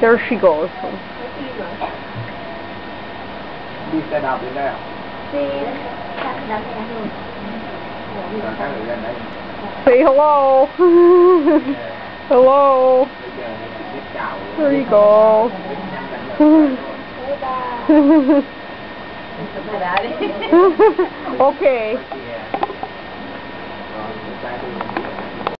There she goes. Đi xe đạp đến đây à? Đi đạp xe đạp luôn. Các người lên đây. Say hello. Hello. There you go. Okay.